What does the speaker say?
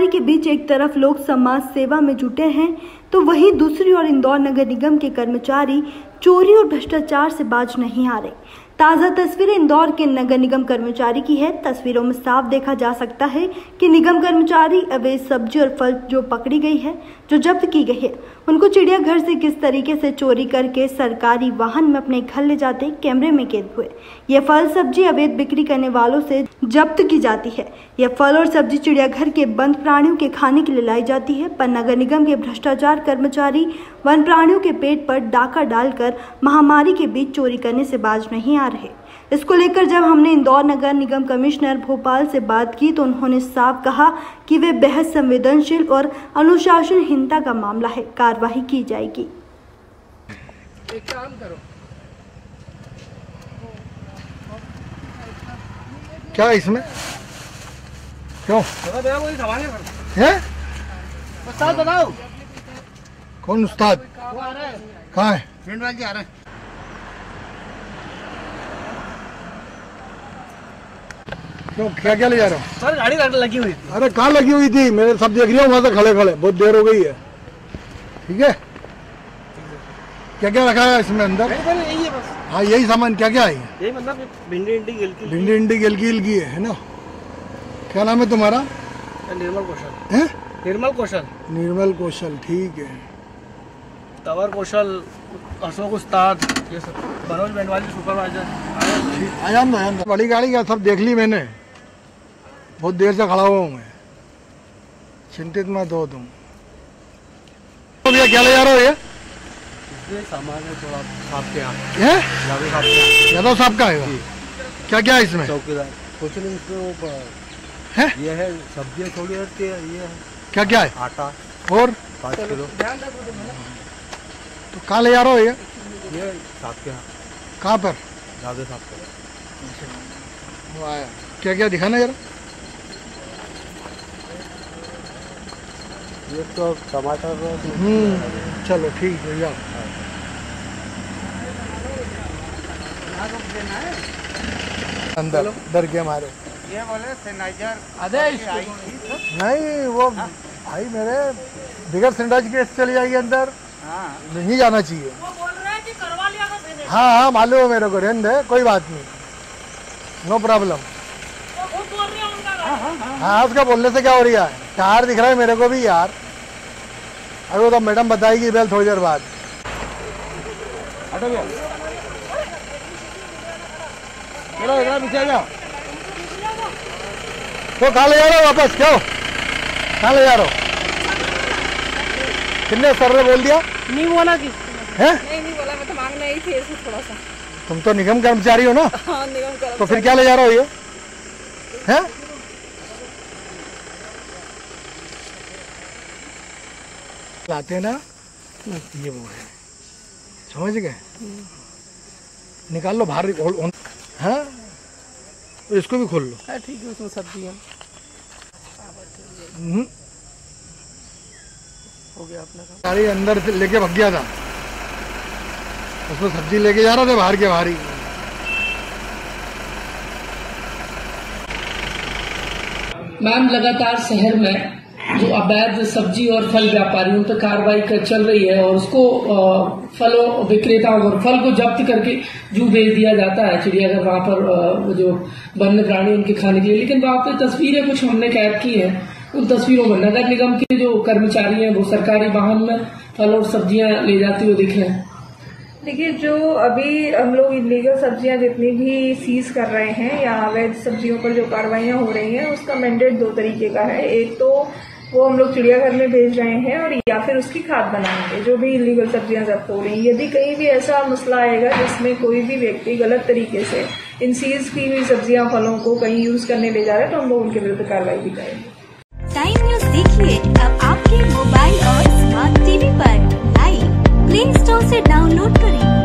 कर्मचारी के बीच एक तरफ लोग समाज सेवा में जुटे हैं तो वहीं दूसरी ओर इंदौर नगर निगम के कर्मचारी चोरी और भ्रष्टाचार से बाज नहीं आ रहे। ताज़ा तस्वीरें इंदौर के नगर निगम कर्मचारी की है। तस्वीरों में साफ देखा जा सकता है कि निगम कर्मचारी अवैध सब्जी और फल जो पकड़ी गई है, जो जब्त की गई है, उनको चिड़ियाघर से किस तरीके से चोरी करके सरकारी वाहन में अपने घर ले जाते कैमरे में कैद हुए। यह फल सब्जी अवैध बिक्री करने वालों से जब्त की जाती है। यह फल और सब्जी चिड़ियाघर के बंद प्राणियों के खाने के लिए लाई जाती है, पर नगर निगम के भ्रष्टाचार कर्मचारी वन प्राणियों के पेट पर डाका डालकर महामारी के बीच चोरी करने से बाज नहीं आ रहे। इसको लेकर जब हमने इंदौर नगर निगम कमिश्नर भोपाल से बात की तो उन्होंने साफ कहा कि वे बेहद संवेदनशील और अनुशासनहीनता का मामला है, कार्रवाई की जाएगी। एक काम करो, क्या इसमें क्यों है? उस्ताद बताओ कौन उस्ताद? कहाँ है? फ्रेंड जी आ रहे हैं। क्यों क्या क्या ले जा रहा हूँ? सर गाड़ी लगी हुई थी। अरे कहाँ लगी हुई थी? मेरे सब देख रही हूँ वहाँ से खड़े खड़े, बहुत देर हो गई है। ठीक है, क्या क्या रखा है इसमें अंदर? यही है बस। हाँ यही सामान क्या क्या है? यही मतलब भिंडी भिंडी गिलकी है ना? क्या नाम है तुम्हारा? निर्मल कौशल। है? निर्मल कौशल, ठीक है। तवर कौशल, अशोक उस्ताद, ये सब मनोज बेंडवाली सुपरवाइजर। आयाम बड़ी गाड़ी का सब देख ली मैंने, बहुत देर से खड़ा हुआ हूँ मैं, चिंतित मत हो तुम। तो भैया क्या ले जा रहे हो? ये सामान है थोड़ा साहब के यहाँ है? यादव साहब का है। क्या क्या है इसमें? चौकीदार कुछ नहीं, इसमें है? ये है सब्जियाँ थोड़ी हटती है। ये है क्या क्या है? आटा और 5 किलो। तो कहाँ ले जा रहे हो? ये साहब के यहाँ। कहाँ पर? यादव साहब के। क्या क्या दिखाना जरा। ये तो टमाटर। चलो ठीक है, जाओ। अंदर डर के मारे ये बोले सैनिटाइजर नहीं, वो भाई मेरे बिगर सैनिटाइज केस चली जाएगी अंदर। नहीं जाना चाहिए। वो बोल रहे हैं कि करवा लिया था मैंने। हाँ मालूम है मेरे को, रहने दे, कोई बात नहीं, नो प्रॉब्लम। वो बोल रहे हैं उनका। हाँ उसका बोलने से क्या हो रही है? टायर दिख रहा है मेरे को भी यार। अरे वो तो मैडम बताएगी बेल थोड़ी देर बाद। चलो इधर पीछे आ जाओ। तो कहाँ ले जा रहे हो वापस? क्यों कहाँ ले जा रहे हो? कितने सर ने बोल दिया? नहीं बोला कि है? नहीं बोला, मैं तो मांगना ही थे इसमें थोड़ा सा। तुम तो निगम कर्मचारी हो ना? हाँ निगम कर्मचारी। तो फिर क्या ले जा रहे हो ये? है? लाते ना ये वो है, समझ गए? निकाल लो बाहर। हाँ तो इसको भी खोल लो। ठीक है, उसमें सब्जियाँ हो गया अपना काम। गाड़ी अंदर से लेके भाग गया था, उसमें सब्जी लेके जा रहा था बाहर के बाहर ही। मैम लगातार शहर में जो अवैध सब्जी और फल व्यापारियों पर कार्रवाई चल रही है और उसको फलों विक्रेताओं और फल को जब्त करके जू भेज दिया जाता है चिड़ियाघर, वहां पर जो वन्य प्राणी उनके खाने के लिए। लेकिन वहां पे तस्वीरें कुछ हमने कैद की है, उन तस्वीरों में नगर निगम के जो कर्मचारी हैं वो सरकारी वाहन में फल और सब्जियां ले जाते हुए दिख रहे हैं। देखिए, जो अभी हम लोग इलीगल सब्जियां जितनी भी सीज कर रहे हैं या अवैध सब्जियों पर जो कार्रवाइयां हो रही हैं, उसका मैंडेट 2 तरीके का है। एक तो वो हम लोग चिड़ियाघर में भेज रहे हैं और या फिर उसकी खाद बनाएंगे जो भी इलीगल सब्जियां जब्त हो रही हैं। यदि कहीं भी ऐसा मसला आएगा जिसमें कोई भी व्यक्ति गलत तरीके से इन सीज की हुई सब्जियां फलों को कहीं यूज करने ले जा रहे हैं तो हम लोग उनके विरुद्ध कार्रवाई भी करेंगे। टाइम न्यूज देखिए अब आपके मोबाइल और स्मार्ट टीवी पर। लाइव प्ले स्टोर से डाउनलोड करें।